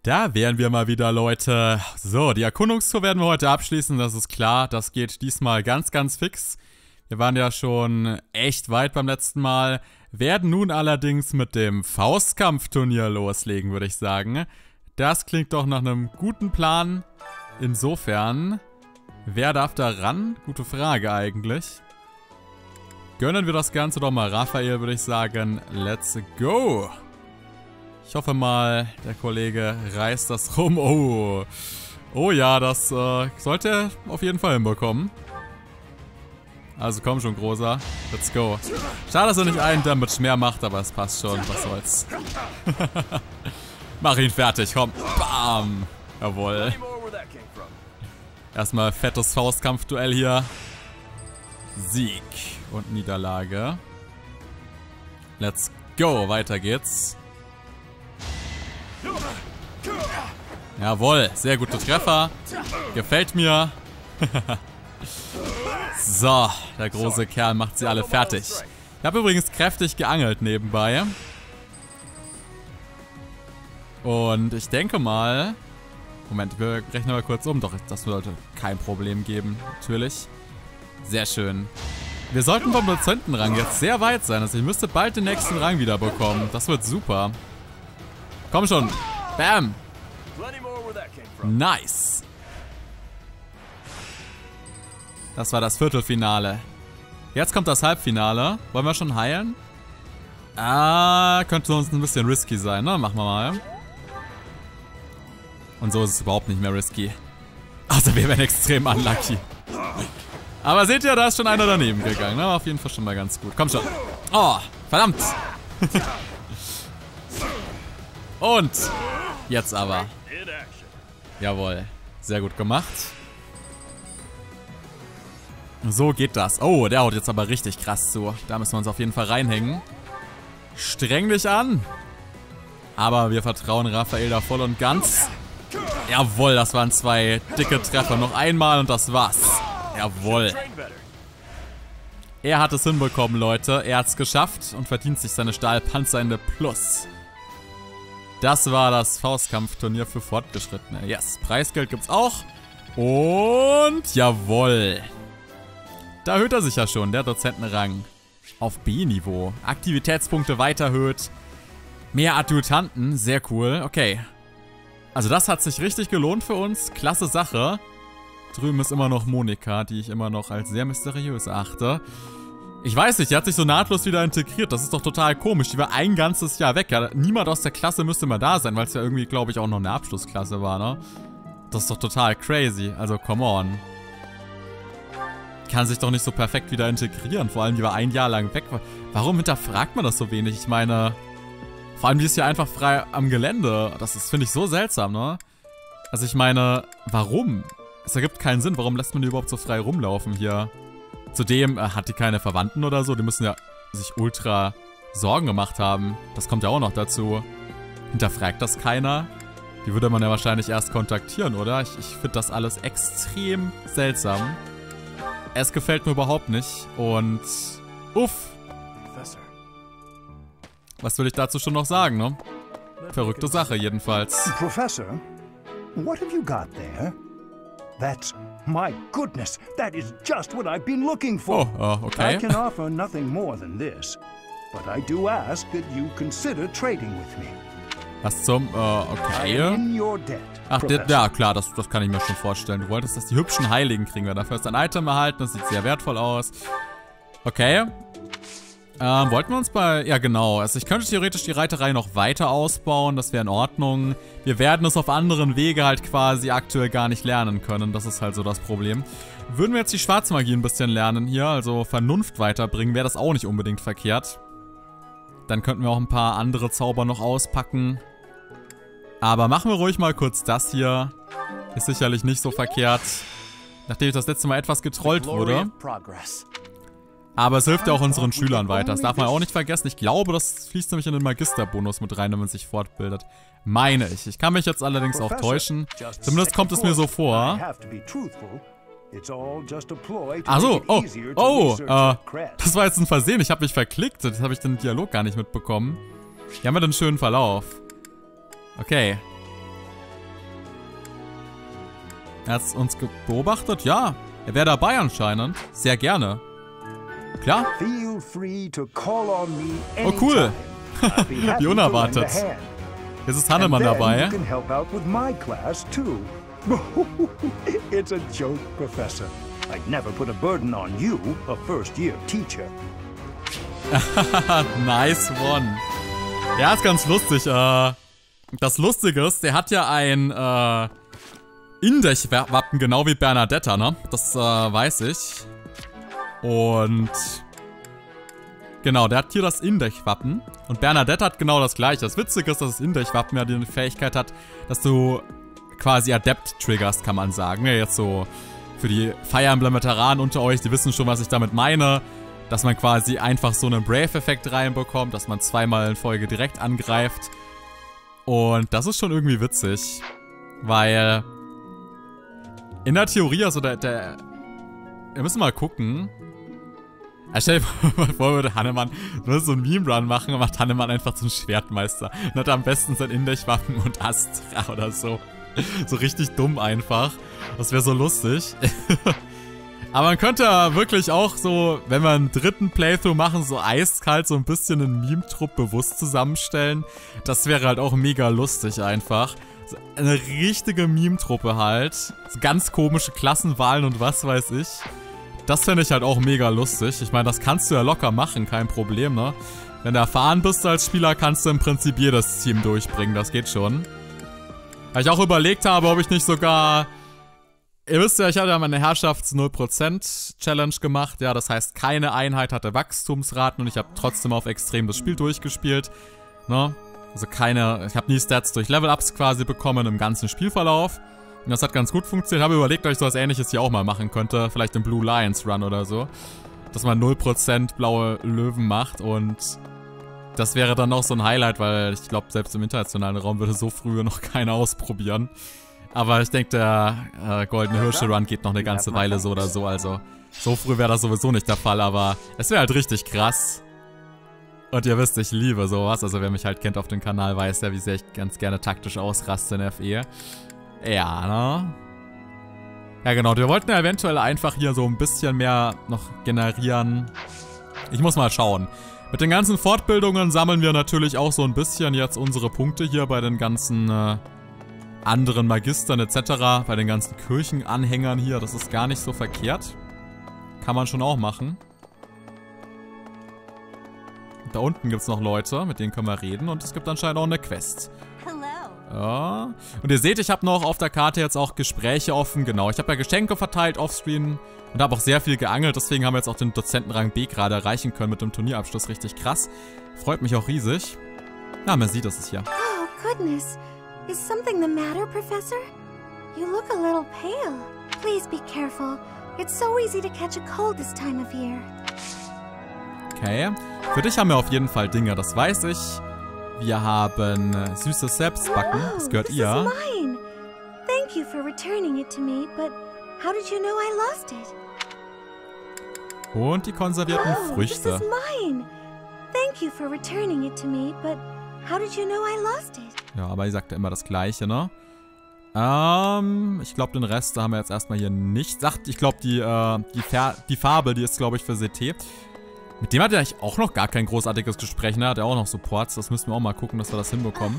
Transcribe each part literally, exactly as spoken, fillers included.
Da wären wir mal wieder, Leute. So, die Erkundungstour werden wir heute abschließen, das ist klar. Das geht diesmal ganz, ganz fix. Wir waren ja schon echt weit beim letzten Mal. Werden nun allerdings mit dem Faustkampfturnier loslegen, würde ich sagen. Das klingt doch nach einem guten Plan. Insofern, wer darf da ran? Gute Frage eigentlich. Gönnen wir das Ganze doch mal Raphael, würde ich sagen. Let's go! Ich hoffe mal, der Kollege reißt das rum. Oh, oh ja, das äh, sollte er auf jeden Fall hinbekommen. Also komm schon, Großer. Let's go. Schade, dass er nicht einen Damage mehr macht, aber es passt schon. Was soll's. Mach ihn fertig, komm. Bam. Jawohl. Erstmal fettes Faustkampfduell hier. Sieg und Niederlage. Let's go. Weiter geht's. Jawohl, sehr gute Treffer. Gefällt mir. So, der große Kerl macht sie alle fertig. Ich habe übrigens kräftig geangelt nebenbei. Und ich denke mal... Moment, wir rechnen mal kurz um. Doch, das sollte kein Problem geben, natürlich. Sehr schön. Wir sollten vom Dozentenrang jetzt sehr weit sein. Also ich müsste bald den nächsten Rang wieder bekommen. Das wird super. Komm schon. Bam. Nice. Das war das Viertelfinale. Jetzt kommt das Halbfinale. Wollen wir schon heilen? Ah, könnte uns ein bisschen risky sein, ne? Machen wir mal. Und so ist es überhaupt nicht mehr risky. Außer wir wären extrem unlucky. Aber seht ihr, da ist schon einer daneben gegangen. Ne? Auf jeden Fall schon mal ganz gut. Komm schon. Oh, verdammt. Und jetzt aber. Jawohl. Sehr gut gemacht. So geht das. Oh, der haut jetzt aber richtig krass zu. Da müssen wir uns auf jeden Fall reinhängen. Streng dich an. Aber wir vertrauen Raphael da voll und ganz. Jawohl, das waren zwei dicke Treffer. Noch einmal und das war's. Jawohl. Er hat es hinbekommen, Leute. Er hat es geschafft und verdient sich seine Stahlpanzer in der Plus. Das war das Faustkampfturnier für Fortgeschrittene. Yes, Preisgeld gibt's auch. Und jawohl. Da erhöht er sich ja schon, der Dozentenrang. Auf B-Niveau. Aktivitätspunkte weiter erhöht. Mehr Adjutanten, sehr cool. Okay. Also das hat sich richtig gelohnt für uns. Klasse Sache. Drüben ist immer noch Monika, die ich immer noch als sehr mysteriös achte. Ich weiß nicht, die hat sich so nahtlos wieder integriert. Das ist doch total komisch. Die war ein ganzes Jahr weg. Ja, niemand aus der Klasse müsste mal da sein, weil es ja irgendwie, glaube ich, auch noch eine Abschlussklasse war, ne? Das ist doch total crazy. Also, come on. Kann sich doch nicht so perfekt wieder integrieren. Vor allem, die war ein Jahr lang weg. Warum hinterfragt man das so wenig? Ich meine, vor allem, die ist ja einfach frei am Gelände. Das ist, finde ich, so seltsam, ne? Also, ich meine, warum? Es ergibt keinen Sinn. Warum lässt man die überhaupt so frei rumlaufen hier? Zudem äh, hat die keine Verwandten oder so. Die müssen ja sich ultra Sorgen gemacht haben. Das kommt ja auch noch dazu. Hinterfragt das keiner? Die würde man ja wahrscheinlich erst kontaktieren, oder? Ich, ich finde das alles extrem seltsam. Es gefällt mir überhaupt nicht. Und uff. Was will ich dazu schon noch sagen, ne? Verrückte Sache jedenfalls. Professor, what have you got there? That's, my goodness, that is just what I've been looking for. Oh, uh, okay. I can offer nothing more than this, but I do ask that you consider trading with me. Was zum, äh, okay. In your debt, Ach, der, ja klar, das, das kann ich mir schon vorstellen. Du wolltest, dass die hübschen Heiligen kriegen wir. Dafür ist ein Item erhalten, das sieht sehr wertvoll aus. Okay. Ähm, wollten wir uns bei... Ja, genau. Also ich könnte theoretisch die Reiterei noch weiter ausbauen. Das wäre in Ordnung. Wir werden es auf anderen Wege halt quasi aktuell gar nicht lernen können. Das ist halt so das Problem. Würden wir jetzt die Schwarzmagie ein bisschen lernen hier, also Vernunft weiterbringen, wäre das auch nicht unbedingt verkehrt. Dann könnten wir auch ein paar andere Zauber noch auspacken. Aber machen wir ruhig mal kurz das hier. Ist sicherlich nicht so verkehrt. Nachdem ich das letzte Mal etwas getrollt wurde. Aber es hilft ja auch unseren Schülern weiter. Das darf man auch nicht vergessen. Ich glaube, das fließt nämlich in den Magisterbonus mit rein, wenn man sich fortbildet. Meine ich. Ich kann mich jetzt allerdings auch täuschen. Zumindest kommt es mir so vor. Ach so, oh, oh, äh, das war jetzt ein Versehen. Ich habe mich verklickt. Das habe ich den Dialog gar nicht mitbekommen. Hier haben wir den schönen Verlauf. Okay. Er hat uns beobachtet? Ja. Er wäre dabei anscheinend. Sehr gerne. Klar. Feel free to call on me Oh, cool. anytime. Wie unerwartet. Jetzt ist Hannemann dabei. You can help out with my class too. It's a joke, Professor. I'd never put a burden on you, a first-year teacher. Nice one. Ja, ist ganz lustig. Äh, das Lustige ist, der hat ja ein äh, Indech-Wappen, genau wie Bernadetta, ne? Das äh, weiß ich. Und genau, der hat hier das Indech-Wappen. Und Bernadetta hat genau das gleiche. Das Witzige ist, dass das Indech-Wappen ja die Fähigkeit hat, dass du quasi Adept triggerst, kann man sagen. Ja, jetzt so für die Fire Emblem-Veteranen unter euch, die wissen schon, was ich damit meine. Dass man quasi einfach so einen Brave-Effekt reinbekommt, dass man zweimal in Folge direkt angreift. Und das ist schon irgendwie witzig. Weil in der Theorie, also der, der wir müssen mal gucken. Ja, stell dir mal vor, würde Hannemann nur so ein Meme-Run machen und macht Hannemann einfach zum Schwertmeister. Und hat am besten sein Indech-Wappen und Astra oder so. So richtig dumm einfach. Das wäre so lustig. Aber man könnte wirklich auch so, wenn wir einen dritten Playthrough machen, so eiskalt so ein bisschen einen Meme-Trupp bewusst zusammenstellen. Das wäre halt auch mega lustig einfach. So eine richtige Meme-Truppe halt. So ganz komische Klassenwahlen und was weiß ich. Das fände ich halt auch mega lustig. Ich meine, das kannst du ja locker machen, kein Problem, ne? Wenn du erfahren bist als Spieler, kannst du im Prinzip jedes Team durchbringen, das geht schon. Weil ich auch überlegt habe, ob ich nicht sogar... Ihr wisst ja, ich hatte ja meine Herrschafts-null Prozent Challenge gemacht. Ja, das heißt, keine Einheit hatte Wachstumsraten und ich habe trotzdem auf extrem das Spiel durchgespielt. Ne? Also keine, ich habe nie Stats durch Level-Ups quasi bekommen im ganzen Spielverlauf. Und das hat ganz gut funktioniert. Ich habe überlegt, ob ich sowas Ähnliches hier auch mal machen könnte. Vielleicht im Blue Lions Run oder so. Dass man null Prozent blaue Löwen macht und das wäre dann auch so ein Highlight, weil ich glaube, selbst im internationalen Raum würde so früh noch keiner ausprobieren. Aber ich denke, der äh, Goldene Hirsche-Run geht noch eine ganze Weile so oder so. Also so früh wäre das sowieso nicht der Fall, aber es wäre halt richtig krass. Und ihr wisst, ich liebe sowas. Also wer mich halt kennt auf dem Kanal, weiß ja, wie sehr ich ganz gerne taktisch ausraste in F E. Ja, ne? Ja genau, wir wollten ja eventuell einfach hier so ein bisschen mehr noch generieren. Ich muss mal schauen. Mit den ganzen Fortbildungen sammeln wir natürlich auch so ein bisschen jetzt unsere Punkte hier bei den ganzen... Äh, anderen Magistern et cetera, bei den ganzen Kirchenanhängern hier, das ist gar nicht so verkehrt. Kann man schon auch machen. Da unten gibt es noch Leute, mit denen können wir reden und es gibt anscheinend auch eine Quest. Ja. Und ihr seht, ich habe noch auf der Karte jetzt auch Gespräche offen, genau. Ich habe ja Geschenke verteilt offscreen und habe auch sehr viel geangelt, deswegen haben wir jetzt auch den Dozentenrang B gerade erreichen können mit dem Turnierabschluss, richtig krass. Freut mich auch riesig. Ja, man sieht, das ist hier. Oh, goodness. Is something the matter, Professor? You look a little pale. Please be careful. It's so easy to catch a cold this time of year. Okay. Für dich haben wir auf jeden Fall Dinge, das weiß ich. Wir haben äh, süßes Selbstbacken, das gehört ihr. This is mine. Thank you for returning it to me, but how did you know I lost it? Und die konservierten Oh, Früchte. this is mine. Thank you for returning it to me, but how did you know I lost it? Ja, aber ihr sagt ja immer das Gleiche, ne? Ähm, ich glaube, den Rest, da haben wir jetzt erstmal hier nicht. Sagt, ich glaube, die, äh, die, die Farbe, die ist, glaube ich, für C T. Mit dem hat er eigentlich auch noch gar kein großartiges Gespräch, ne? Hat er auch noch Supports. Das müssen wir auch mal gucken, dass wir das hinbekommen.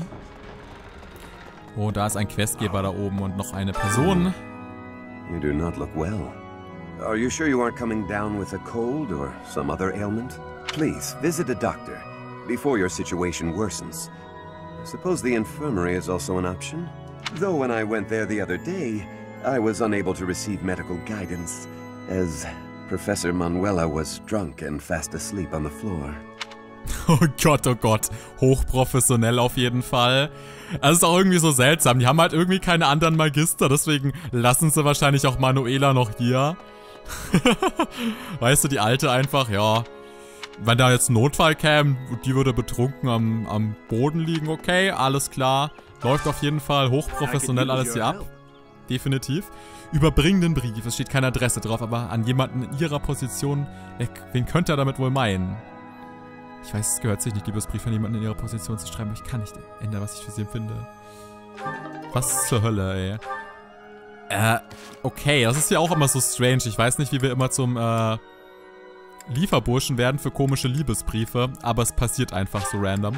Oh, da ist ein Questgeber da oben und noch eine Person. You do not look well. Are you sure you aren't coming down with a cold or some other ailment? Please, visit a doctor before your situation worsens. I suppose the infirmary is also an option. Though when I went there the other day, I was unable to receive medical guidance, as Professor Manuela was drunk and fast asleep on the floor. Oh Gott, oh Gott. Hochprofessionell auf jeden Fall. Das ist auch irgendwie so seltsam. Die haben halt irgendwie keine anderen Magister, deswegen lassen sie wahrscheinlich auch Manuela noch hier. Weißt du, die Alte einfach, ja... Wenn da jetzt ein Notfall käme, die würde betrunken am, am Boden liegen, okay, alles klar. Läuft auf jeden Fall hochprofessionell alles hier ab. Definitiv. Überbringen den Brief, es steht keine Adresse drauf, aber an jemanden in ihrer Position, wen könnte er damit wohl meinen? Ich weiß, es gehört sich nicht, Liebesbrief an jemanden in ihrer Position zu schreiben, aber ich kann nicht ändern, was ich für sie empfinde. Was zur Hölle, ey. Äh, okay, das ist ja auch immer so strange. Ich weiß nicht, wie wir immer zum, äh, Lieferburschen werden für komische Liebesbriefe, aber es passiert einfach so random.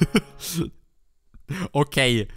Okay.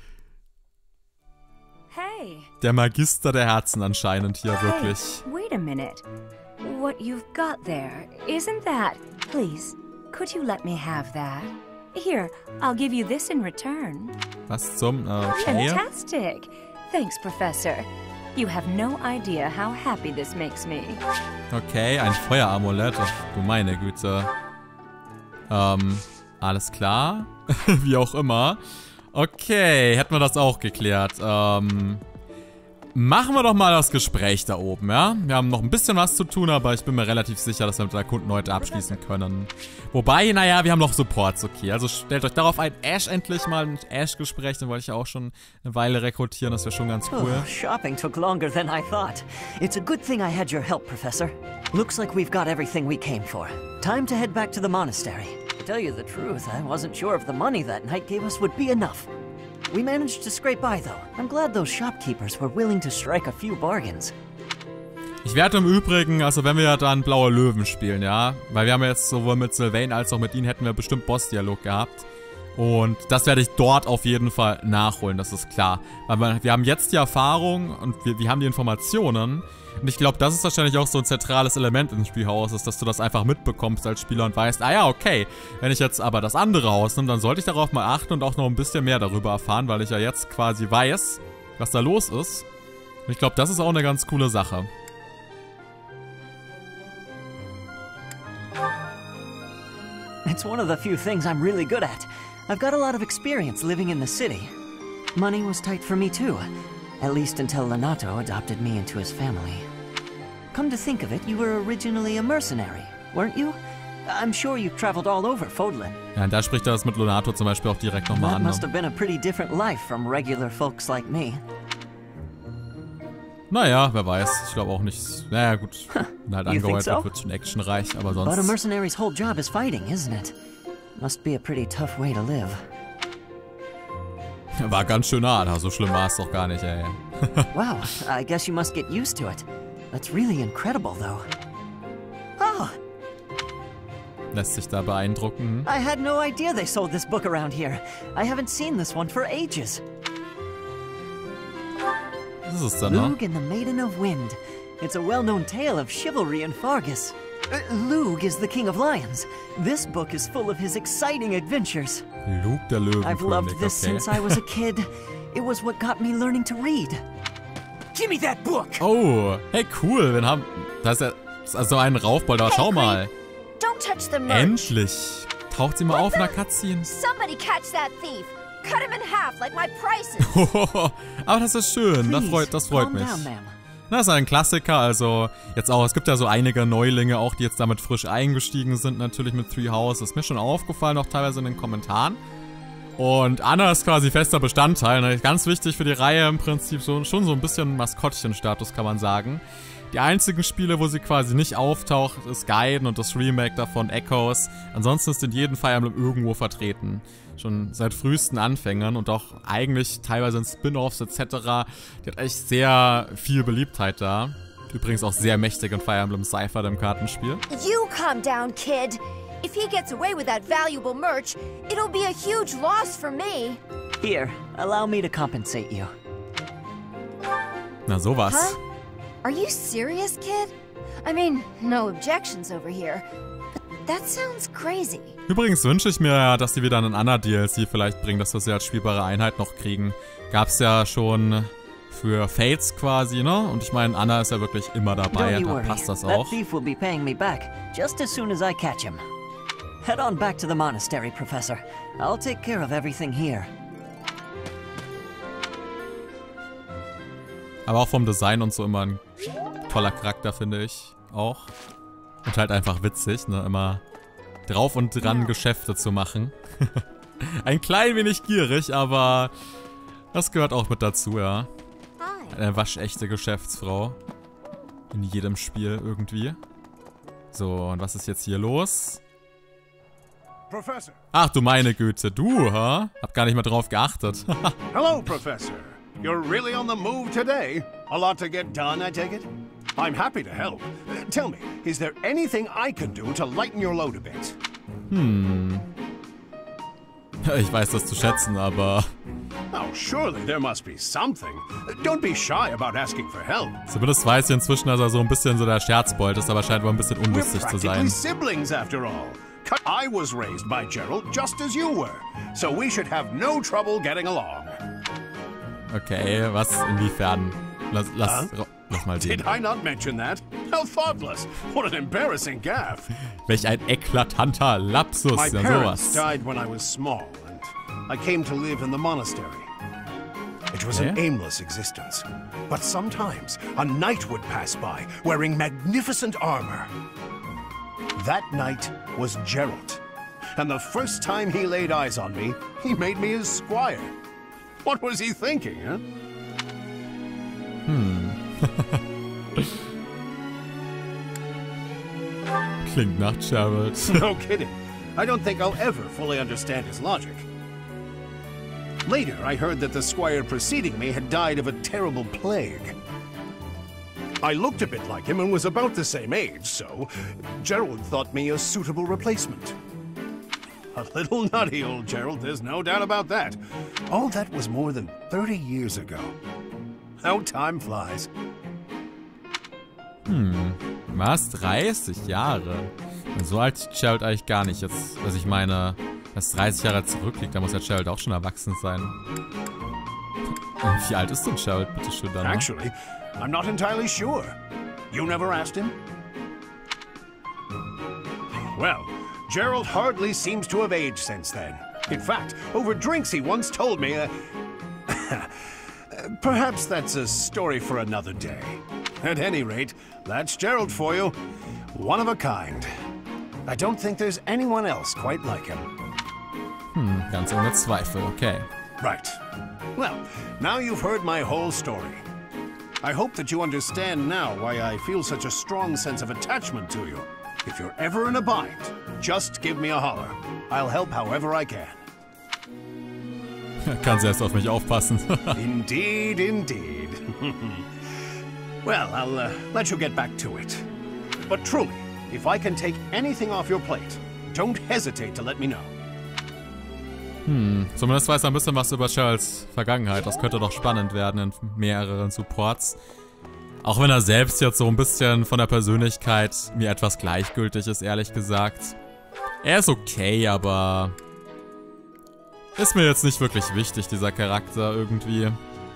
Hey. Der Magister der Herzen anscheinend hier, wirklich. Hey, wait a minute. What you've got there, isn't that... Please, could you let me have that? Here, I'll give you this in return. Was zum... Äh, okay. Fantastic. Thanks, Professor. You have no idea how happy this makes me. Okay, ein Feueramulett. Ach, du meine Güte. Ähm, alles klar. Wie auch immer. Okay, hätten wir das auch geklärt. Ähm, machen wir doch mal das Gespräch da oben, ja? Wir haben noch ein bisschen was zu tun, aber ich bin mir relativ sicher, dass wir mit der Kunden heute abschließen können. Wobei, naja, wir haben noch Supports, okay. Also stellt euch darauf ein, Ash endlich mal ein Ash-Gespräch. Den wollte ich ja auch schon eine Weile rekrutieren, das wäre schon ganz cool. Oh, shopping took longer than I thought. It's a good thing I had your help, Professor. Looks like we've got everything we came for. Time to head back to the monastery. To tell you the truth, I wasn't sure if the money that knight gave us would be enough. We managed to scrape by, though. I'm glad those shopkeepers were willing to strike a few bargains. Ich werde im Übrigen, also wenn wir ja dann Blaue Löwen spielen, ja, weil wir haben jetzt sowohl mit Sylvain als auch mit ihnen hätten wir bestimmt Boss-Dialog gehabt. Und das werde ich dort auf jeden Fall nachholen, das ist klar. Weil wir, wir haben jetzt die Erfahrung und wir, wir haben die Informationen. Und ich glaube, das ist wahrscheinlich auch so ein zentrales Element im Spielhaus, ist, dass du das einfach mitbekommst als Spieler und weißt, ah ja, okay, wenn ich jetzt aber das andere Haus nehme, dann sollte ich darauf mal achten und auch noch ein bisschen mehr darüber erfahren, weil ich ja jetzt quasi weiß, was da los ist. Und ich glaube, das ist auch eine ganz coole Sache. It's one of the few things I'm really good at. I've got a lot of experience living in the city. Money was tight for me too. At least until Lenato adopted me into his family. Come to think of it, you were originally a mercenary, weren't you? I'm sure you've traveled all over Fodlan. Ja, und da spricht er das mit Lenato zum Beispiel auch direkt nochmal an. That must have been a pretty different life from regular folks like me. Naja, wer weiß. Ich glaube auch nicht. Naja, gut. Wenn halt angeheuert so? wird schon actionreich, aber sonst... But a mercenary's whole job is fighting, isn't it? Must be a pretty tough way to live. War ganz schön hart, so schlimm war es doch gar nicht, ey. Wow, I guess you must get used to it. That's really incredible, though. Oh! Lässt sich da beeindrucken. I had no idea they sold this book around here. I haven't seen this one for ages. Was ist es denn, ne? Lug and the Maiden of Wind. It's a well-known tale of chivalry in Fargus. Uh, Lug is the King of Lions. This book is full of his exciting adventures. Lug der Löwenkönig, I've loved this okay. since I was a kid. It was what got me learning to read. Give me that book! Oh, hey, cool. Wir haben... Da ist ja also ein Raufbolder. Schau mal. Don't touch the merch. Endlich. Taucht sie mal auf in der Cutscene. Somebody catch that thief. Cut him in half like my prices. Aber das ist schön. Das freut, das freut mich. Das ist ein Klassiker, also jetzt auch, es gibt ja so einige Neulinge auch, die jetzt damit frisch eingestiegen sind, natürlich mit Three Houses. Ist mir schon aufgefallen, auch teilweise in den Kommentaren. Und Anna ist quasi fester Bestandteil, ne? Ganz wichtig für die Reihe im Prinzip, so, schon so ein bisschen Maskottchenstatus, kann man sagen. Die einzigen Spiele, wo sie quasi nicht auftaucht, ist Gaiden und das Remake davon, Echoes. Ansonsten ist in jedem Fire Emblem irgendwo vertreten. Schon seit frühesten Anfängern und auch eigentlich teilweise in Spin-Offs et cetera. Die hat echt sehr viel Beliebtheit da. Übrigens auch sehr mächtig in Fire Emblem Cypher, dem Kartenspiel. You calm down, kid. If he gets away with that valuable merch, it'll be a huge loss for me. Here, allow me to compensate you. Na sowas. Huh? Are you serious, kid? I mean, no objections over here. But that sounds crazy. Übrigens wünsche ich mir ja, dass sie wieder einen Anna-D L C vielleicht bringen, dass wir sie als spielbare Einheit noch kriegen. Gab's ja schon für Fates quasi, ne? Und ich meine, Anna ist ja wirklich immer dabei, da passt das auch. That thief will be paying me back just as soon as I catch him. Head on back to the monastery, Professor. I'll take care of everything here. Aber auch vom Design und so immer ein toller Charakter, finde ich auch. Und halt einfach witzig, ne? Immer drauf und dran Geschäfte zu machen. Ein klein wenig gierig, aber das gehört auch mit dazu, ja. Eine waschechte Geschäftsfrau. In jedem Spiel irgendwie. So, und was ist jetzt hier los? Professor. Ach du meine Güte, du, ha? Hab gar nicht mal drauf geachtet. Hello, Professor. You're really on the move today. A lot to get done, I take it? I'm happy to help. Uh, tell me, is there anything I can do to lighten your load a bit? Hm. Ich weiß das zu schätzen, aber... Oh, surely there must be something. Don't be shy about asking for help. Zumindest weiß ich inzwischen, dass er so ein bisschen so der Scherzbold ist, aber scheint wohl ein bisschen unlustig zu sein. We're practically siblings after all. I was raised by Gerald just as you were, so we should have no trouble getting along. Okay, was, inwiefern? Lass, lass, huh? lass mal sehen. Did I not mention that? How thoughtless. What an embarrassing gaffe. Welch ein eklatanter Lapsus, My ja parents sowas. died when I was small, and I came to live in the monastery. It was Okay. an aimless existence. But sometimes a knight would pass by, wearing magnificent armor. That knight was Gerald. And the first time he laid eyes on me, he made me his squire. What was he thinking, huh? Hm. Klingt nach Gerald. No kidding. I don't think I'll ever fully understand his logic. Later, I heard that the squire preceding me had died of a terrible plague. I looked a bit like him and was about the same age, so Gerald thought me a suitable replacement. A little nutty, old Gerald, there's no doubt about that. All that was more than thirty years ago. How time flies. Hm. Was? dreißig Jahre? So alt ist Gerald eigentlich gar nicht. Jetzt, was ich meine, dass dreißig Jahre zurückliegt, da muss ja Gerald auch schon erwachsen sein. Und wie alt ist denn Gerald, bitteschön, dann? Actually, I'm not entirely sure. You never asked him? Well, Gerald hardly seems to have aged since then. In fact, over drinks he once told me, uh, perhaps that's a story for another day. At any rate, that's Gerald for you. One of a kind. I don't think there's anyone else quite like him. Hm, ganz ohne Zweifel, okay. Right. Well, now you've heard my whole story. I hope that you understand now why I feel such a strong sense of attachment to you. If you're ever in a bind, just give me a holler. I'll help however I can. Kann sie erst auf mich aufpassen. Indeed, indeed. Well, I'll uh, let you get back to it. But truly, if I can take anything off your plate, don't hesitate to let me know. Hm, zumindest weiß er ein bisschen was über Geralds Vergangenheit. Das könnte doch spannend werden in mehreren Supports. Auch wenn er selbst jetzt so ein bisschen von der Persönlichkeit mir etwas gleichgültig ist, ehrlich gesagt. Er ist okay, aber ist mir jetzt nicht wirklich wichtig, dieser Charakter irgendwie.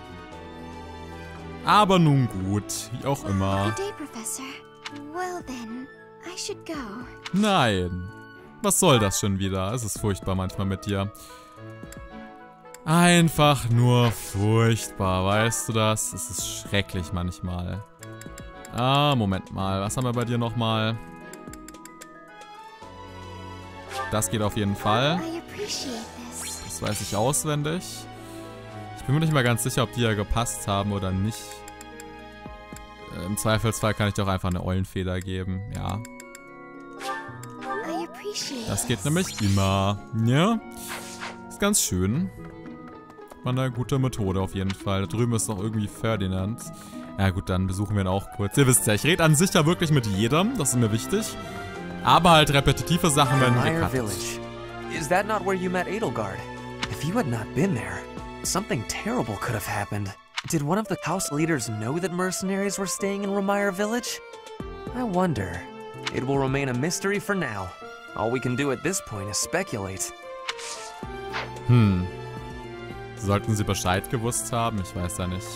Aber nun gut, wie auch immer. Good day, Professor. Well then, I should go. Nein. Was soll das schon wieder? Es ist furchtbar manchmal mit dir. Einfach nur furchtbar, weißt du das? Es ist schrecklich manchmal. Ah, Moment mal. Was haben wir bei dir nochmal? Das geht auf jeden Fall. I appreciate this. Das weiß ich auswendig. Ich bin mir nicht mal ganz sicher, ob die ja gepasst haben oder nicht. Äh, Im Zweifelsfall kann ich doch einfach eine Eulenfeder geben. Ja. I appreciate Das geht this. nämlich immer. Ja. Ist ganz schön. War eine gute Methode auf jeden Fall. Da drüben ist noch irgendwie Ferdinand. Ja gut, dann besuchen wir ihn auch kurz. Ihr wisst ja, ich rede an sich ja wirklich mit jedem. Das ist mir wichtig. Aber halt repetitive Sachen werden Mire gekattet. Village. Is that not where you met Edelgard? If you had not been there, something terrible could have happened. Did one of the house leaders know that mercenaries were staying in Ramire Village? I wonder. It will remain a mystery for now. All we can do at this point is speculate. Hm. Sollten sie Bescheid gewusst haben? Ich weiß ja nicht.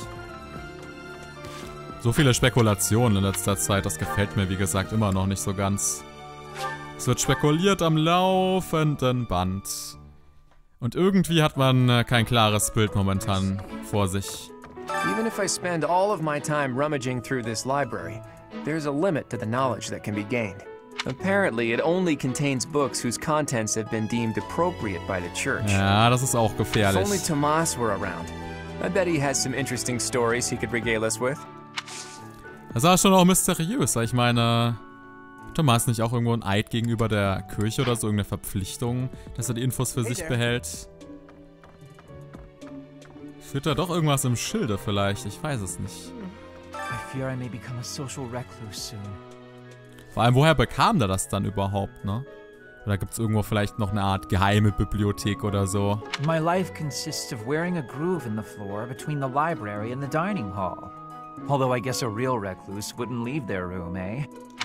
So viele Spekulationen in letzter Zeit, das gefällt mir wie gesagt immer noch nicht so ganz. Es wird spekuliert am laufenden Band. Und irgendwie hat man äh, kein klares Bild momentan vor sich. Even if I spend all of my time rummaging through this library, there's a limit to the knowledge that can be gained. Apparently, it only contains books whose contents have been deemed appropriate by the church. Ja, das ist auch If gefährlich. only Tomas were around. I bet he has some interesting stories he could regale us with. Das war schon auch mysteriös. Ich meine, Thomas nicht auch irgendwo ein Eid gegenüber der Kirche oder so, irgendeine Verpflichtung, dass er die Infos für sich behält? Führt da doch irgendwas im Schilde vielleicht? Ich weiß es nicht. I fear I may become a social recluse soon. Vor allem, woher bekam der das dann überhaupt, ne? Oder gibt es irgendwo vielleicht noch eine Art geheime Bibliothek oder so? My life consists of wearing a groove in the floor between the library and the dining hall. Although I guess a real recluse wouldn't leave their room, eh?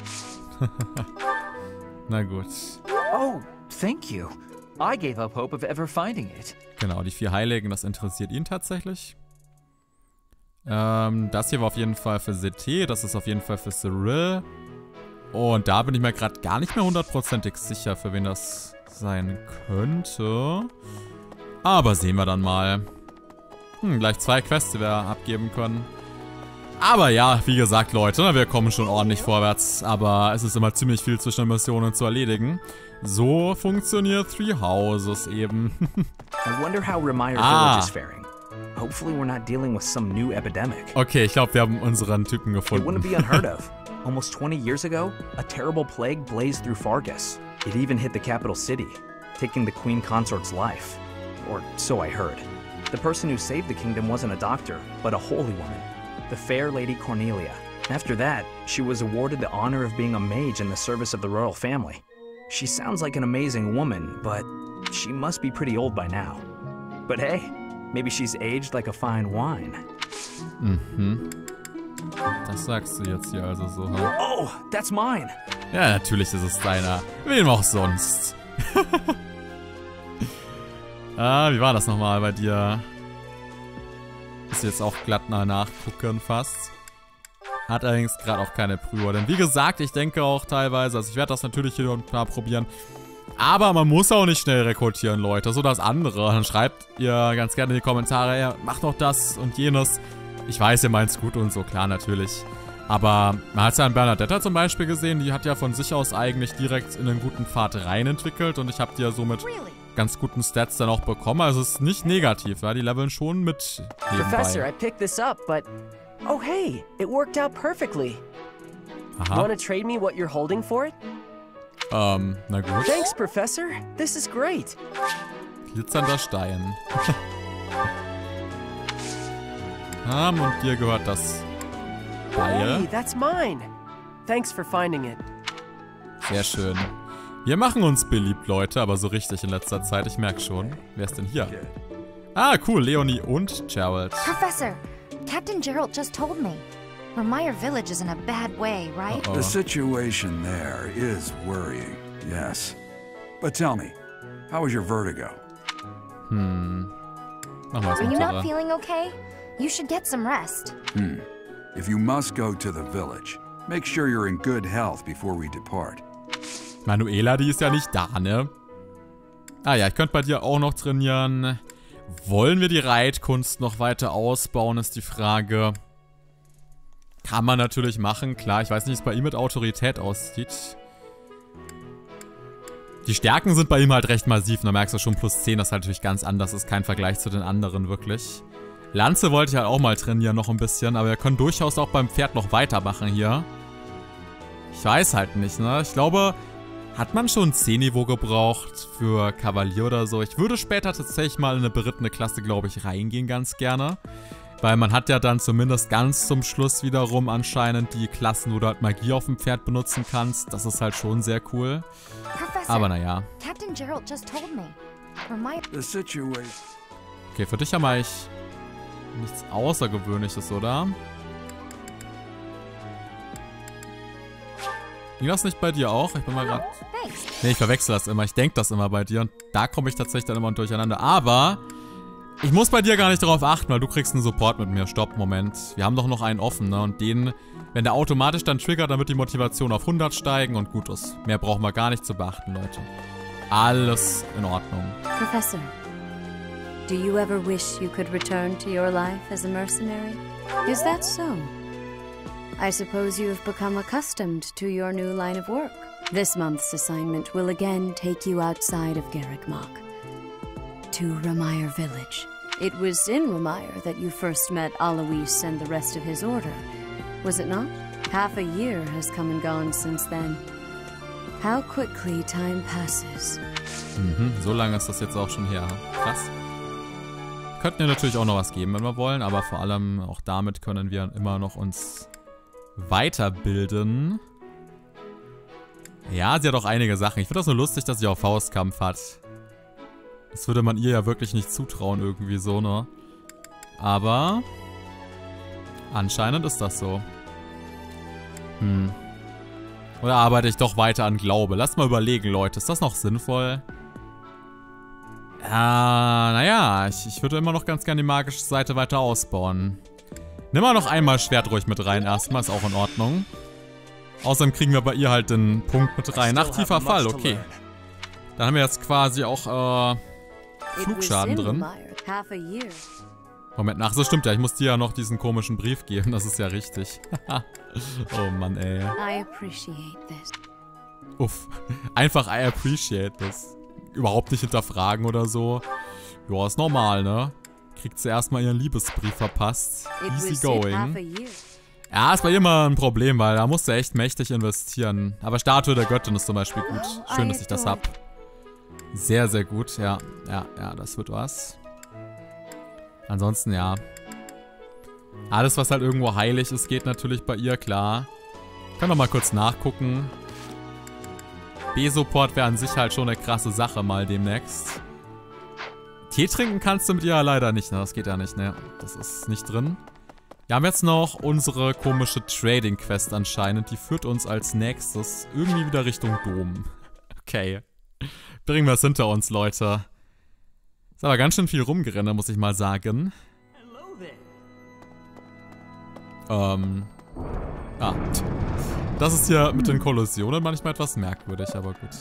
Na gut. Oh, thank you. I gave up hope of ever finding it. Genau, die vier Heiligen, das interessiert ihn tatsächlich. Ähm, das hier war auf jeden Fall für C T, das ist auf jeden Fall für Cyril. Und da bin ich mir gerade gar nicht mehr hundertprozentig sicher, für wen das sein könnte. Aber sehen wir dann mal. Hm, gleich zwei Quests, die wir abgeben können. Aber ja, wie gesagt, Leute, wir kommen schon ordentlich vorwärts. Aber es ist immer ziemlich viel zwischen den Missionen zu erledigen. So funktioniert Three Houses eben. I wonder how Remire ah. Village is faring. Hopefully we're not dealing with some new epidemic. Okay, ich glaube, wir haben unseren Typen gefunden. It wouldn't be unheard of. Almost twenty years ago, a terrible plague blazed through Fargus. It even hit the capital city, taking the Queen Consort's life. Or so I heard. The person who saved the kingdom wasn't a doctor, but a holy woman, the fair Lady Cornelia. After that, she was awarded the honor of being a mage in the service of the royal family. She sounds like an amazing woman, but she must be pretty old by now. But hey, maybe she's aged like a fine wine. Mhm. Das sagst du jetzt hier also so, hm? Oh, that's mine. Ja, natürlich ist es deiner. Wem auch sonst. Ah, wie war das nochmal bei dir? Ist jetzt auch glatt mal nachgucken fast. Hat allerdings gerade auch keine Prüfer. Denn wie gesagt, ich denke auch teilweise, also ich werde das natürlich hier und da probieren. Aber man muss auch nicht schnell rekrutieren, Leute. So das andere. Dann schreibt ihr ganz gerne in die Kommentare, ja, macht doch das und jenes. Ich weiß, ihr meint's gut und so, klar, natürlich. Aber man hat es ja an Bernadetta zum Beispiel gesehen, die hat ja von sich aus eigentlich direkt in einen guten Pfad rein entwickelt. Und ich habe die ja somit ganz guten Stats dann auch bekommen. Also es ist nicht negativ, ja, die leveln schon mit nebenbei. Professor, I picked this up, but... Oh hey, it worked out perfectly. Aha. Want to trade me what you're holding for it? Ähm, na gut. Thanks, Professor. This is great. Glitzernder Stein. Ah, und dir gehört das Beil. Hey, that's mine. Thanks for finding it. Sehr schön. Wir machen uns beliebt, Leute, aber so richtig in letzter Zeit. Ich merke schon. Wer ist denn hier? Ah, cool. Leonie und Gerald. Professor, Captain Gerald just told me. Remire Village is in a bad way, right? Uh-oh. The situation there is worrying, yes. But tell me, how was your vertigo? Hm. Machen wir Are you not feeling okay? You should get some rest. Hmm. If you must go to the village, make sure you're in good health before we depart. Manuela, die ist ja nicht da, ne? Ah ja, ich könnte bei dir auch noch trainieren. Wollen wir die Reitkunst noch weiter ausbauen, ist die Frage. Kann man natürlich machen, klar. Ich weiß nicht, wie es bei ihm mit Autorität aussieht. Die Stärken sind bei ihm halt recht massiv. Da merkst du schon, plus zehn, das ist halt natürlich ganz anders. Ist kein Vergleich zu den anderen, wirklich. Lanze wollte ich halt auch mal trainieren, noch ein bisschen. Aber wir können durchaus auch beim Pferd noch weitermachen hier. Ich weiß halt nicht, ne? Ich glaube, hat man schon ein C-Niveau gebraucht für Kavalier oder so? Ich würde später tatsächlich mal in eine berittene Klasse, glaube ich, reingehen, ganz gerne. Weil man hat ja dann zumindest ganz zum Schluss wiederum anscheinend die Klassen, wo du halt Magie auf dem Pferd benutzen kannst. Das ist halt schon sehr cool. Professor, aber naja. Captain Gerald just told me. Remire The situation. Okay, für dich haben wir eigentlich nichts Außergewöhnliches, oder? Ging das nicht bei dir auch? Ich bin mal gerade... Nee, ich verwechsel das immer. Ich denke das immer bei dir. Und da komme ich tatsächlich dann immer durcheinander. Aber... ich muss bei dir gar nicht darauf achten, weil du kriegst einen Support mit mir. Stopp, Moment. Wir haben doch noch einen offen, ne? Und den, wenn der automatisch dann triggert, dann wird die Motivation auf hundert steigen und gut ist. Mehr brauchen wir gar nicht zu beachten, Leute. Alles in Ordnung. Professor, do you ever wish you could return to your life as a mercenary? Is that so? I suppose you have become accustomed to your new line of work. This month's assignment will again take you outside of Garreg Mach. To Remire Village. It was in Remire that you first met Alois and the rest of his order, was it not? Half a year has come and gone since then. How quickly time passes. Mhm, so lange ist das jetzt auch schon her. Krass. könnten ihr natürlich auch noch was geben, wenn wir wollen, aber vor allem auch damit können wir immer noch uns weiterbilden. Ja, sie hat auch einige Sachen. Ich finde das nur lustig, dass sie auch Faustkampf hat. Das würde man ihr ja wirklich nicht zutrauen irgendwie so, ne? Aber anscheinend ist das so. Hm. Oder arbeite ich doch weiter an Glaube? Lasst mal überlegen, Leute. Ist das noch sinnvoll? Äh, naja, ich, ich würde immer noch ganz gerne die magische Seite weiter ausbauen. Nimm mal noch einmal Schwert ruhig mit rein erstmal, ist auch in Ordnung. Außerdem kriegen wir bei ihr halt den Punkt mit rein. Nach tiefer Fall, okay. Dann haben wir jetzt quasi auch, äh, Flugschaden drin. Moment, ach so stimmt ja, ich muss dir ja noch diesen komischen Brief geben, das ist ja richtig. Oh Mann, ey. I appreciate this. Uff, einfach I appreciate this. Überhaupt nicht hinterfragen oder so. Ja, ist normal, ne? Kriegt sie erstmal ihren Liebesbrief verpasst. Easy going. Ja, ist bei ihr immer ein Problem, weil da musst du echt mächtig investieren. Aber Statue der Göttin ist zum Beispiel gut. Schön, dass ich das hab. Sehr, sehr gut, ja. Ja, ja, das wird was. Ansonsten, ja. Alles, was halt irgendwo heilig ist, geht natürlich bei ihr, klar. Können wir mal kurz nachgucken. B-Support wäre an sich halt schon eine krasse Sache mal demnächst. Tee trinken kannst du mit ihr leider nicht, ne? Das geht ja nicht, ne? Das ist nicht drin. Wir haben jetzt noch unsere komische Trading-Quest anscheinend. Die führt uns als nächstes irgendwie wieder Richtung Dom. Okay. Bringen wir es hinter uns, Leute. Ist aber ganz schön viel rumgerannt, muss ich mal sagen. Ähm. Ah. Das ist hier mit den Kollisionen manchmal etwas merkwürdig, aber gut.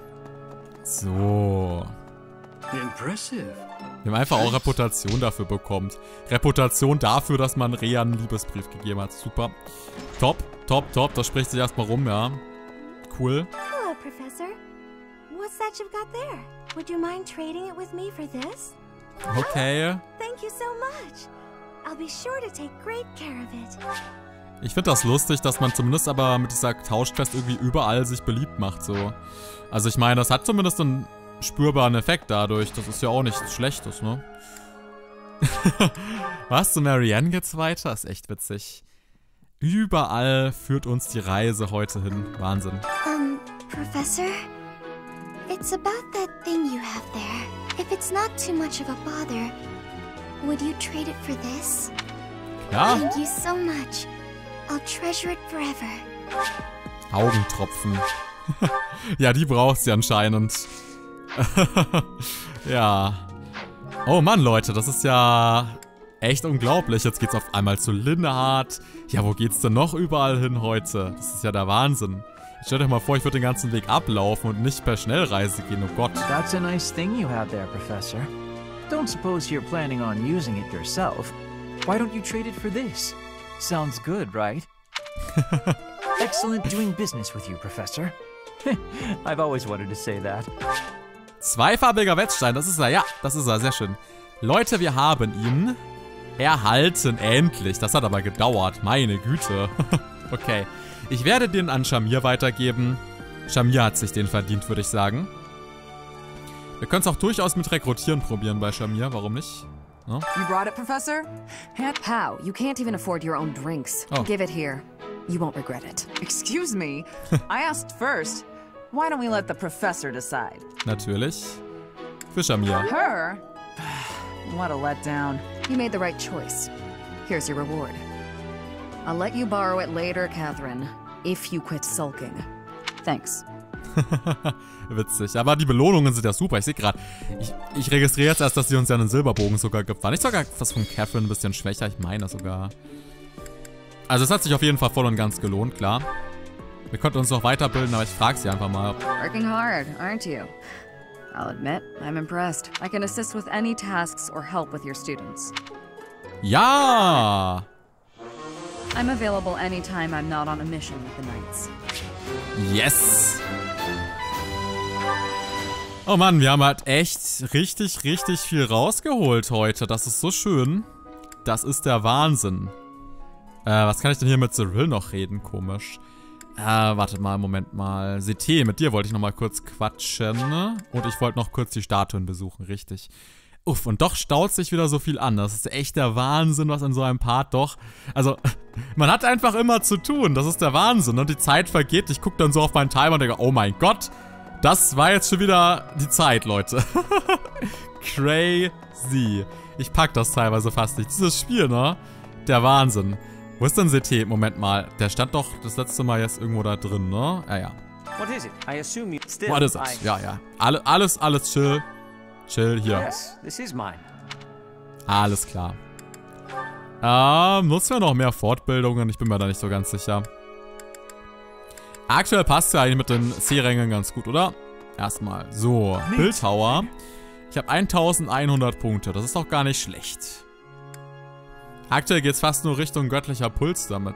So. Impressive. Wir haben einfach auch Reputation dafür bekommen. Reputation dafür, dass man Rhea einen Liebesbrief gegeben hat. Super. Top, top, top. Das spricht sich erstmal rum, ja. Cool. Hello, Professor. What's that you've got there? Would you mind trading it with me for this? Okay. Thank you so much. I'll be sure to take great care of it. Ich finde das lustig, dass man zumindest aber mit dieser Tauschquest irgendwie überall sich beliebt macht, so. Also ich meine, das hat zumindest einen spürbaren Effekt dadurch. Das ist ja auch nichts Schlechtes, ne? Was, zu Marianne geht's weiter? Ist echt witzig. Überall führt uns die Reise heute hin. Wahnsinn. Um, Professor? It's about that thing you have there. If it's not too much of a bother, would you trade it for this? Ja. Thank you so much. I'll treasure it forever. Augentropfen. Ja, die braucht sie anscheinend. Ja. Oh Mann, Leute, das ist ja echt unglaublich. Jetzt geht's auf einmal zu Linhardt. Ja, wo geht's denn noch überall hin heute? Das ist ja der Wahnsinn. Stellt euch mal vor, ich würde den ganzen Weg ablaufen und nicht per Schnellreise gehen. Oh Gott. That's a nice thing you have there, Professor. Don't suppose you're planning on using it yourself. Why don't you trade it for this? Sounds good, right? Excellent doing business with you, Professor. I've always wanted to say that. Zweifarbiger Wetzstein, das ist er, ja, das ist er, sehr schön. Leute, wir haben ihn erhalten, endlich. Das hat aber gedauert, meine Güte. Okay, ich werde den an Shamir weitergeben. Shamir hat sich den verdient, würde ich sagen. Wir können es auch durchaus mit Rekrutieren probieren bei Shamir, warum nicht? No? You brought it, Professor? How? You can't even afford your own drinks. Oh. Give it here. You won't regret it. Excuse me. I asked first. Why don't we let the professor decide? Natürlich. Für Shamir. Her? What a letdown. You made the right choice. Here's your reward. I'll let you borrow it later, Catherine, if you quit sulking. Thanks. Witzig. Aber die Belohnungen sind ja super. Ich sehe gerade, ich, ich registriere jetzt erst, dass sie uns ja einen Silberbogen sogar gibt. War nicht sogar was von Catherine ein bisschen schwächer? Ich meine sogar. Also es hat sich auf jeden Fall voll und ganz gelohnt, klar. Wir konnten uns noch weiterbilden, aber ich frage sie einfach mal. Working hard, aren't you? I'll admit, I'm impressed. I can assist with any tasks or help with your students. Ja! I'm available anytime I'm not on a mission with the Knights. Yes! Oh Mann, wir haben halt echt richtig, richtig viel rausgeholt heute. Das ist so schön. Das ist der Wahnsinn. Äh, was kann ich denn hier mit Cyril noch reden? Komisch. Äh, warte mal, Moment mal. C T, mit dir wollte ich noch mal kurz quatschen. Und ich wollte noch kurz die Statuen besuchen, richtig. Uff, und doch staut sich wieder so viel an. Das ist echt der Wahnsinn, was in so einem Part doch... Also, man hat einfach immer zu tun. Das ist der Wahnsinn. Und die Zeit vergeht. Ich gucke dann so auf meinen Timer und denke, oh mein Gott, das war jetzt schon wieder die Zeit, Leute. Crazy. Ich pack das teilweise fast nicht. Dieses Spiel, ne? Der Wahnsinn. Wo ist denn C T? Moment mal. Der stand doch das letzte Mal jetzt irgendwo da drin, ne? Ja, ja. What is it? I assume you still... What is it? Ja, ja. Alle, alles, alles chill. Chill hier. Yes, this is mine. Alles klar. Ähm, nutzen wir noch mehr Fortbildungen? Ich bin mir da nicht so ganz sicher. Aktuell passt ja eigentlich mit den C-Rängen ganz gut, oder? Erstmal. So, Bildhauer. Ich habe eintausendeinhundert Punkte. Das ist doch gar nicht schlecht. Aktuell geht es fast nur Richtung göttlicher Puls damit.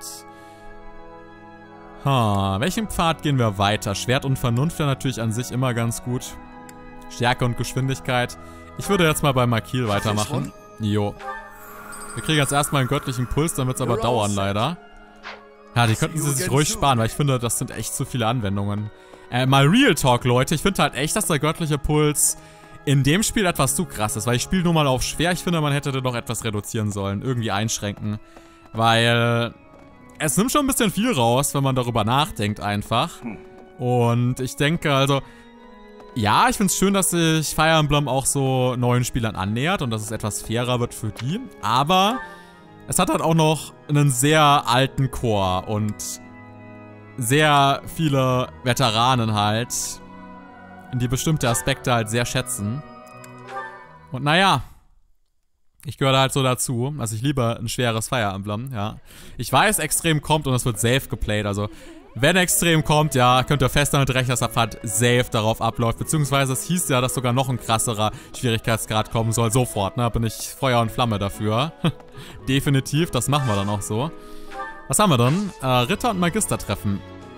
Ha, welchen Pfad gehen wir weiter? Schwert und Vernunft wäre natürlich an sich immer ganz gut. Stärke und Geschwindigkeit. Ich würde jetzt mal bei Makil weitermachen. Jo. Wir kriegen jetzt erstmal einen göttlichen Puls, dann wird es aber dauern leider. Ja, die könnten sie sich ruhig sparen, weil ich finde, das sind echt zu viele Anwendungen. Äh, mal Real Talk, Leute. Ich finde halt echt, dass der göttliche Puls in dem Spiel etwas zu krass ist, weil ich spiele nur mal auf schwer. Ich finde, man hätte den noch etwas reduzieren sollen, irgendwie einschränken. Weil es nimmt schon ein bisschen viel raus, wenn man darüber nachdenkt einfach. Und ich denke also... Ja, ich finde es schön, dass sich Fire Emblem auch so neuen Spielern annähert und dass es etwas fairer wird für die. Aber es hat halt auch noch einen sehr alten Core und sehr viele Veteranen halt, die bestimmte Aspekte halt sehr schätzen. Und naja, ich gehöre halt so dazu. Also ich liebe ein schweres Fire Emblem, ja. Ich weiß, Extrem kommt und es wird safe geplayt, also... Wenn Extrem kommt, ja, könnt ihr fest damit rechnen, dass der Pfad safe darauf abläuft. Beziehungsweise es hieß ja, dass sogar noch ein krasserer Schwierigkeitsgrad kommen soll. Sofort, ne? Bin ich Feuer und Flamme dafür. Definitiv, das machen wir dann auch so. Was haben wir dann? Äh, Ritter und Magister treffen.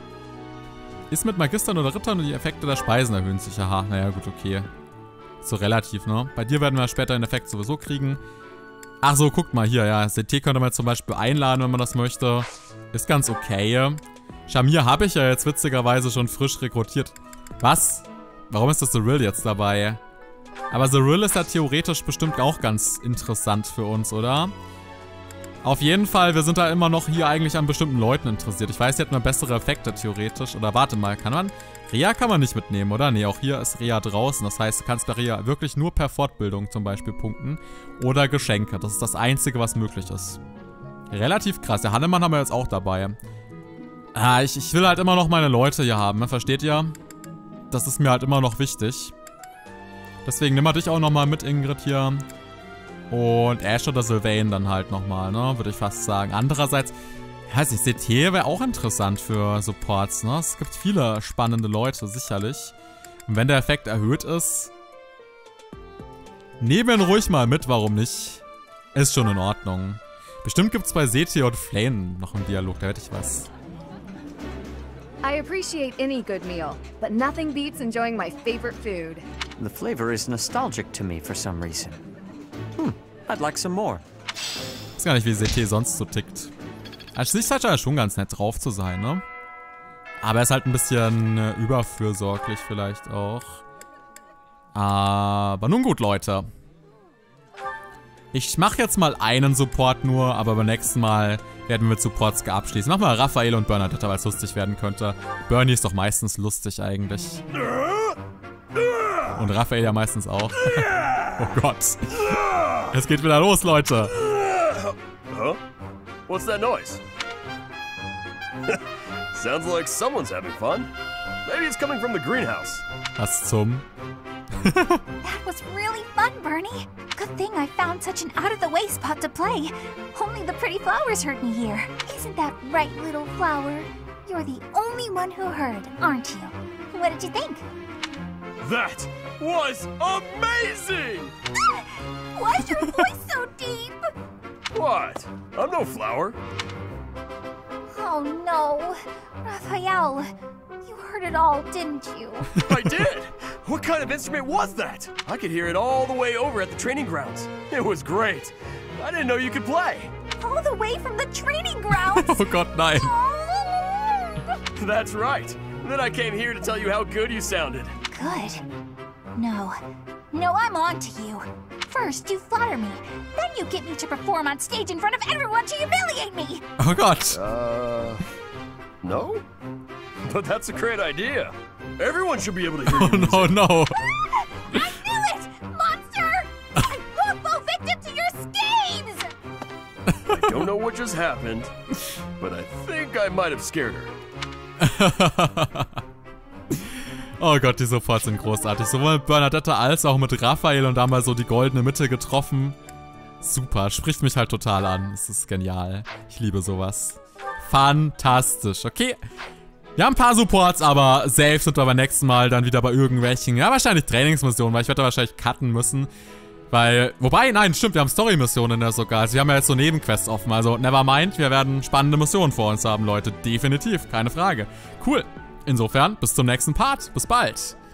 Ist mit Magistern oder Rittern die Effekte der Speisen erhöhen sich? Aha, naja, gut, okay. So relativ, ne? Bei dir werden wir später den Effekt sowieso kriegen. Ach so, guckt mal hier, ja. C T könnte man zum Beispiel einladen, wenn man das möchte. Ist ganz okay. Shamir habe ich ja jetzt witzigerweise schon frisch rekrutiert. Was? Warum ist das Cyril jetzt dabei? Aber Cyril ist ja theoretisch bestimmt auch ganz interessant für uns, oder? Auf jeden Fall, wir sind da immer noch hier eigentlich an bestimmten Leuten interessiert. Ich weiß, die hätten mal bessere Effekte theoretisch. Oder warte mal, kann man... Rea kann man nicht mitnehmen, oder? Nee, auch hier ist Rea draußen. Das heißt, du kannst bei Rea wirklich nur per Fortbildung zum Beispiel punkten. Oder Geschenke. Das ist das Einzige, was möglich ist. Relativ krass. Der Hannemann haben wir jetzt auch dabei. Ah, ich, ich will halt immer noch meine Leute hier haben, ne? Versteht ihr? Das ist mir halt immer noch wichtig. Deswegen nimm mal dich auch nochmal mit, Ingrid, hier. Und Ash oder Sylvain dann halt nochmal, ne? Würde ich fast sagen. Andererseits, ja, ich C T wäre auch interessant für Supports, ne? Es gibt viele spannende Leute, sicherlich. Und wenn der Effekt erhöht ist, nehmen wir ihn ruhig mal mit, warum nicht? Ist schon in Ordnung. Bestimmt gibt es bei C T und Flame noch einen Dialog, da hätte ich was. I appreciate any good meal, but nothing beats enjoying my favorite food. The flavor is nostalgic to me for some reason. Hm, I'd like some more. Ich weiß gar nicht, wie C T sonst so tickt. Als sich scheint er schon ganz nett drauf zu sein, ne? Aber er ist halt ein bisschen äh, überfürsorglich vielleicht auch. Aber nun gut, Leute. Ich mache jetzt mal einen Support nur, aber beim nächsten Mal werden wir mit Supports abschließen. Mach mal Raphael und Bernadette, weil es lustig werden könnte. Bernie ist doch meistens lustig eigentlich. Und Raphael ja meistens auch. Oh Gott. Es geht wieder los, Leute. Huh? What's that noise? Sounds like someone's having fun. Maybe it's coming from the greenhouse. Was zum? That was really fun, Bernie. Good thing I found such an out-of-the-way spot to play. Only the pretty flowers heard me here. Isn't that right, little flower? You're the only one who heard, aren't you? What did you think? That was amazing! Why is your voice so deep? What? I'm no flower. Oh no. Raphael, you heard it all, didn't you? I did! What kind of instrument was that? I could hear it all the way over at the training grounds. It was great. I didn't know you could play. All the way from the training grounds? Oh Gott, nein. That's right. Then I came here to tell you how good you sounded. Good? No. No, I'm on to you. First, you flatter me. Then you get me to perform on stage in front of everyone to humiliate me. Oh Gott. Uh, no? But that's a great idea. Everyone should be able to hear Oh you. no, no. I knew it! Monster! I won't fall victim to your schemes! I don't know what just happened, but I think I might have scared her. Oh Gott, die Supports sind großartig. Sowohl mit Bernadette als auch mit Raphael und da mal so die goldene Mitte getroffen. Super, spricht mich halt total an. Es ist genial. Ich liebe sowas. Fantastisch, okay. Wir haben ein paar Supports, aber safe sind wir beim nächsten Mal dann wieder bei irgendwelchen, ja wahrscheinlich Trainingsmissionen, weil ich werde da wahrscheinlich cutten müssen. Weil, wobei, nein, stimmt, wir haben Story-Missionen ja sogar. Also wir haben ja jetzt so Nebenquests offen, also never mind, wir werden spannende Missionen vor uns haben, Leute. Definitiv, keine Frage. Cool. Insofern, bis zum nächsten Part. Bis bald.